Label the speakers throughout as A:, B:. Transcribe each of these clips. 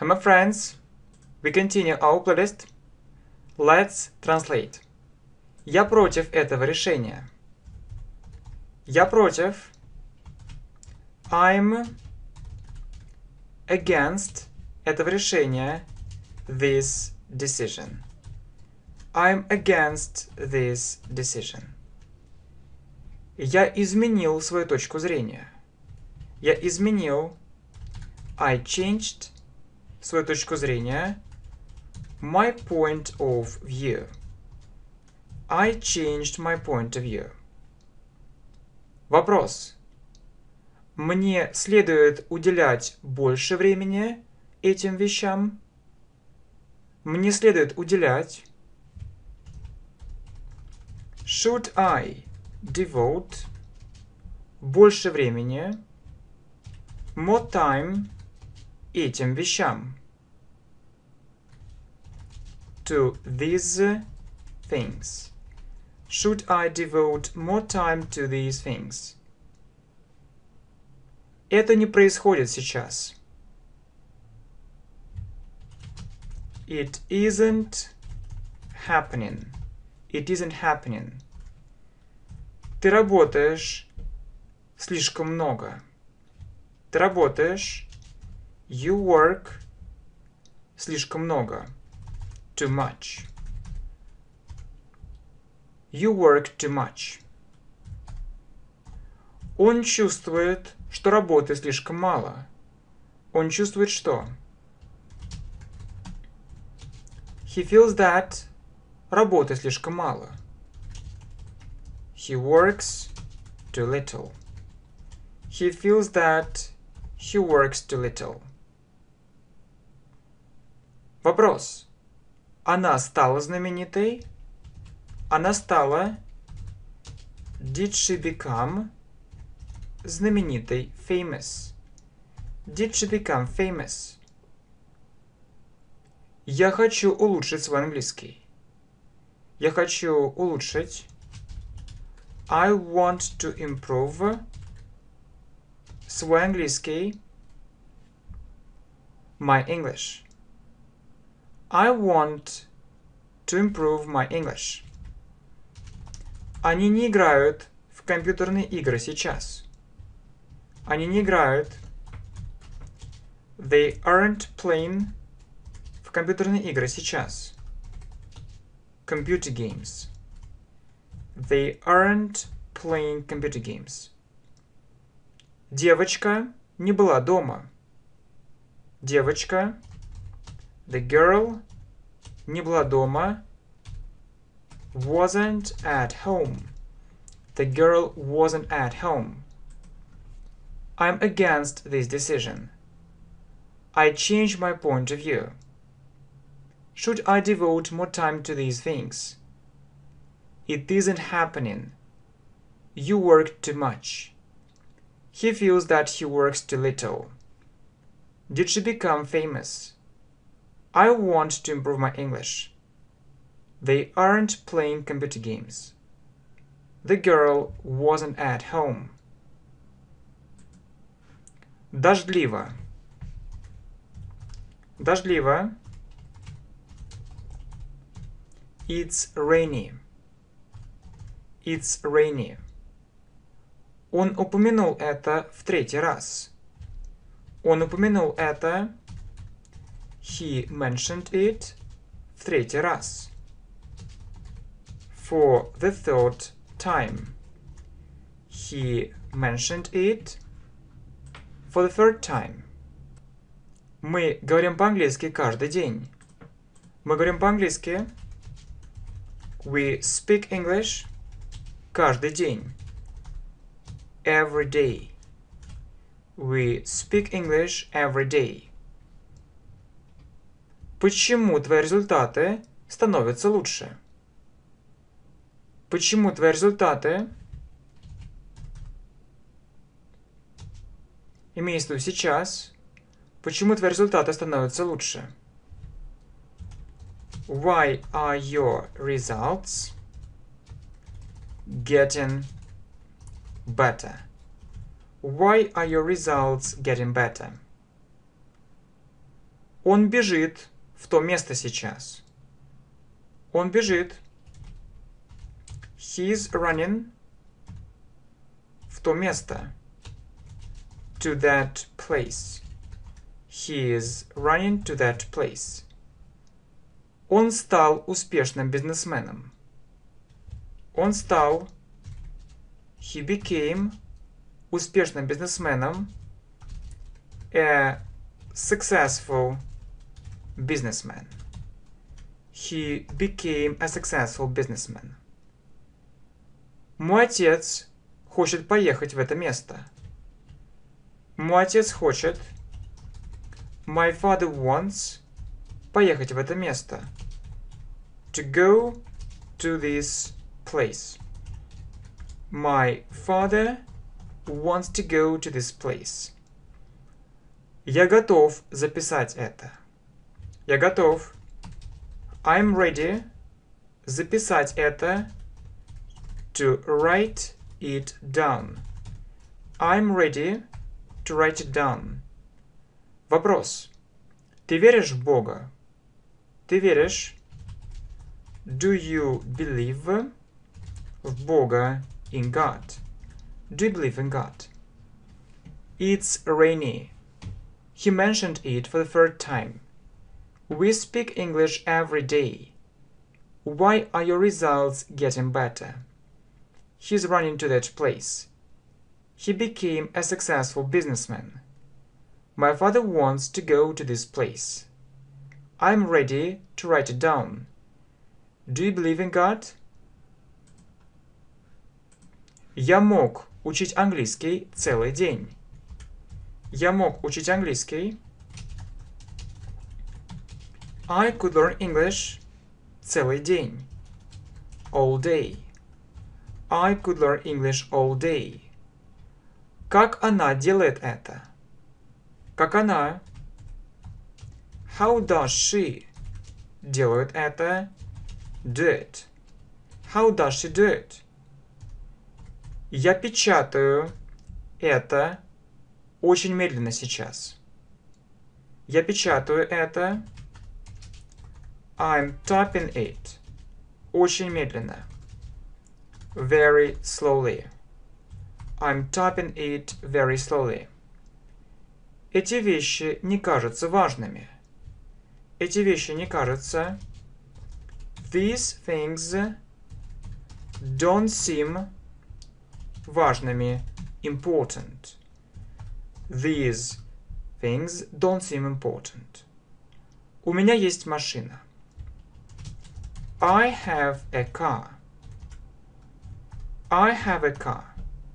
A: Hello friends, we continue our playlist. Let's translate. Я против этого решения. Я против. I'm against этого решения. This decision. I'm against this decision. Я изменил свою точку зрения. Я изменил. I changed свою точку зрения. My point of view. I changed my point of view. Вопрос. Мне следует уделять больше времени этим вещам? Мне следует уделять. Should I devote больше времени, more time, этим вещам? To these things. Should I devote more time to these things? Это не происходит сейчас. It isn't happening. It isn't happening. Ты работаешь слишком много. Ты работаешь. You work слишком много. Too much. You work too much. Он чувствует, что работы слишком мало. Он чувствует что? He feels that работы слишком мало. He works too little. He feels that he works too little. Вопрос. Она стала знаменитой? Она стала. Did she become знаменитой? Famous. Did she become famous? Я хочу улучшить свой английский. Я хочу улучшить. I want to improve свой английский. My English. I want to improve my English. Они не играют в компьютерные игры сейчас. Они не играют. They aren't playing в компьютерные игры сейчас. Computer games. They aren't playing computer games. Девочка не была дома. Девочка. The girl не была дома. Wasn't at home. The girl wasn't at home. I'm against this decision. I change my point of view. Should I devote more time to these things? It isn't happening. You work too much. He feels that he works too little. Did she become famous? I want to improve my English. They aren't playing computer games. The girl wasn't at home. Дождливо. Дождливо. It's rainy. It's rainy. Он упомянул это в третий раз. Он упомянул это. He mentioned it в третий раз. For the third time. He mentioned it for the third time. Мы говорим по-английски каждый день. Мы говорим по-английски. We speak English каждый день. Every day. We speak English every day. Почему твои результаты становятся лучше? Почему твои результаты, имеется в виду сейчас, почему твои результаты становятся лучше? Why are your results getting better? Why are your results getting better? Он бежит в то место сейчас. Он бежит. He's running в то место. To that place. He is running to that place. Он стал успешным бизнесменом. Он стал. He became успешным бизнесменом. A successful businessman. He became a successful businessman. Мой отец хочет поехать в это место. Мой отец хочет. My father wants поехать в это место. To go to this place. My father wants to go to this place. Я готов записать это. Я готов. I'm ready записать это. To write it down. I'm ready to write it down. Вопрос. Ты веришь в Бога? Ты веришь? Do you believe в Бога? In God. Do you believe in God? It's rainy. He mentioned it for the third time. We speak English every day. Why are your results getting better? He's running to that place. He became a successful businessman. My father wants to go to this place. I'm ready to write it down. Do you believe in God? Я мог учить английский целый день. Я мог учить английский. I could learn English целый день. All day. I could learn English all day. Как она делает это? Как она? How does she делает это? Do it. How does she do it? Я печатаю это очень медленно сейчас. Я печатаю это. I'm typing it. Очень медленно. Very slowly. I'm typing it very slowly. Эти вещи не кажутся важными. Эти вещи не кажутся. These things don't seem важными. Important. These things don't seem important. У меня есть машина. I have a car. I have a car.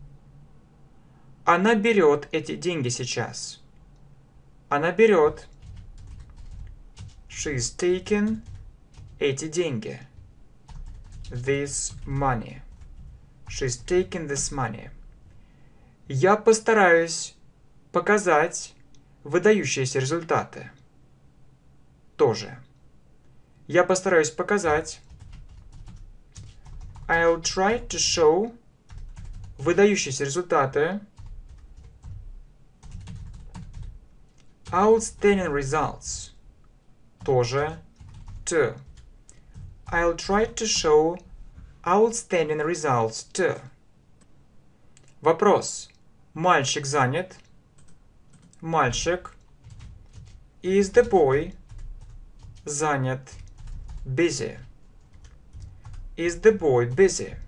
A: Она берет эти деньги сейчас. Она берет. She's taking эти деньги. This money. She's taking this money. Я постараюсь показать выдающиеся результаты. Тоже. Я постараюсь показать. I'll try to show выдающиеся результаты. Outstanding results. Тоже. Too. I'll try to show outstanding results too. Вопрос. Мальчик занят. Мальчик. Is the boy занят? Busy. Is the boy busy?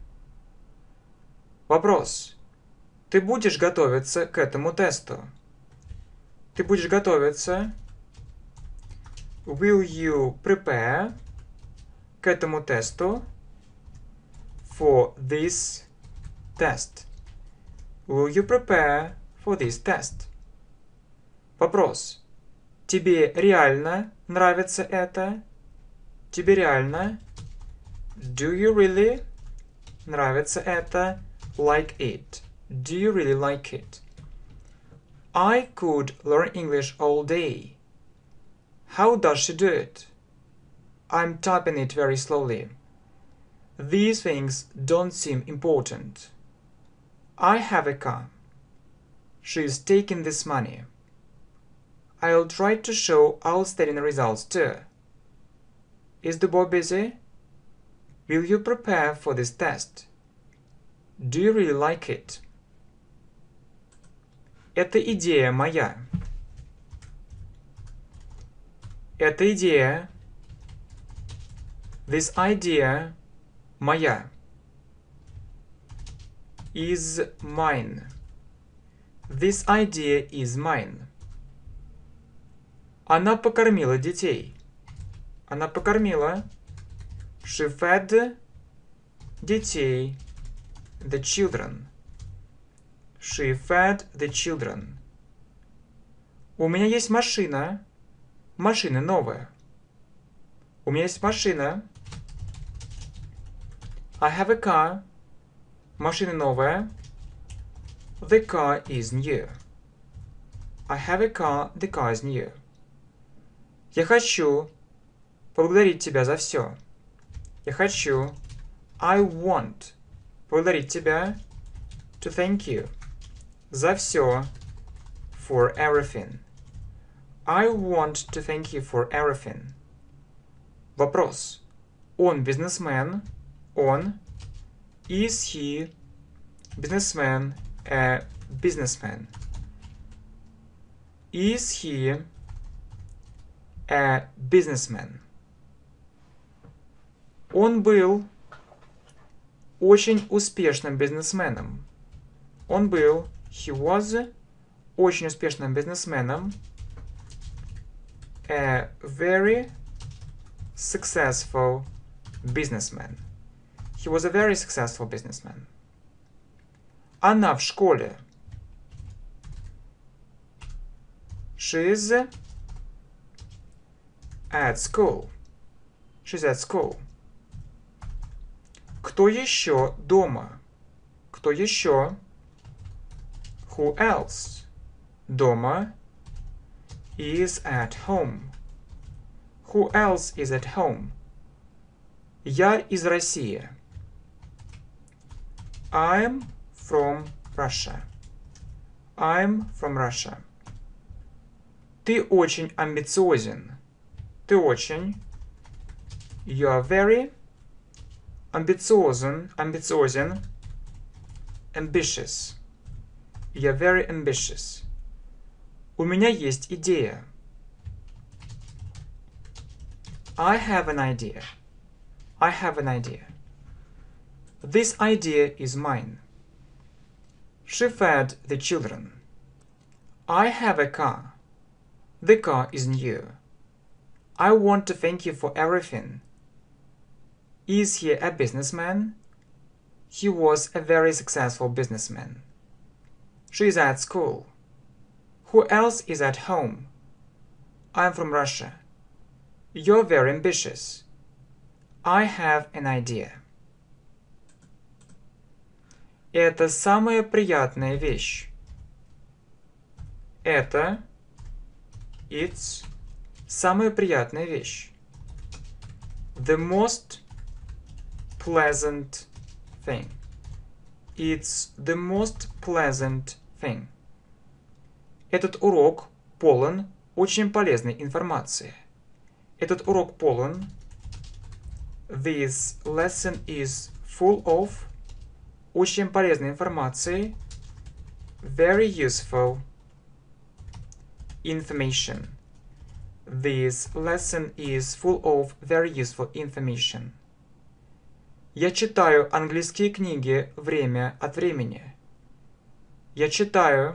A: Вопрос. Ты будешь готовиться к этому тесту? Ты будешь готовиться? Will you prepare к этому тесту? For this test. Will you prepare for this test? Вопрос. Тебе реально нравится это? Тебе реально? Do you really нравится это? Like it. Do you really like it? I could learn English all day. How does she do it? I'm typing it very slowly. These things don't seem important. I have a car. She's taking this money. I'll try to show outstanding results too. Is the boy busy? Will you prepare for this test? Do you really like it? Это идея моя. Это идея. This idea моя. Is mine. This idea is mine. Она покормила детей. Она покормила. She fed детей. The children. She fed the children. У меня есть машина. Машина новая. У меня есть машина. I have a car. Машина новая. The car is new. I have a car. The car is new. Я хочу поблагодарить тебя за все. Я хочу. I want. Поблагодарить тебя. To thank you. За все. For everything. I want to thank you for everything. Вопрос. Он бизнесмен. Он. Is he businessman? A businessman. Is he a businessman? Он был очень успешным бизнесменом. Он был, he was, очень успешным бизнесменом. A very successful businessman. He was a very successful businessman. Она в школе. She's at school. She's at school. Кто еще дома? Кто еще? Who else? Дома. Is at home. Who else is at home? Я из России. I'm from Russia. I'm from Russia. Ты очень амбициозен. Ты очень. You are very амбициозен. Амбициозен. Ambitious. You are very ambitious. У меня есть идея. I have an idea. I have an idea. This idea is mine. She fed the children. I have a car. The car is new. I want to thank you for everything. Is he a businessman? He was a very successful businessman. She is at school. Who else is at home? I'm from Russia. You're very ambitious. I have an idea. Это самая приятная вещь. Это, it's, самая приятная вещь. The most pleasant thing. It's the most pleasant thing. Этот урок полон очень полезной информации. Этот урок полон. This lesson is full of очень полезной информации. Very useful information. This lesson is full of very useful information. Я читаю английские книги время от времени. Я читаю.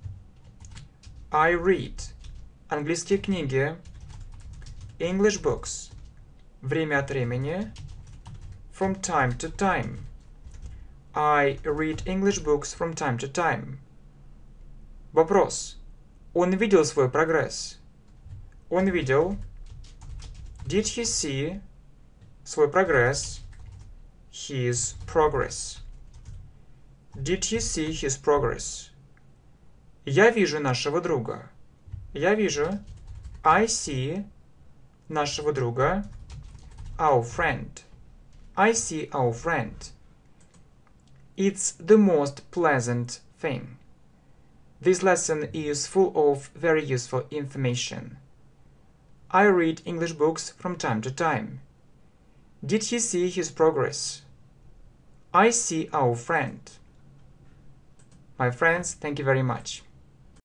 A: I read. Английские книги. English books. Время от времени. From time to time. I read English books from time to time. Вопрос. Он видел свой прогресс? Он видел. Did he see свой прогресс? His progress. Did he see his progress? Я вижу нашего друга. Я вижу. I see нашего друга. Our friend. I see our friend. It's the most pleasant thing. This lesson is full of very useful information. I read English books from time to time. Did he see his progress? I see our friend. My friends, thank you very much.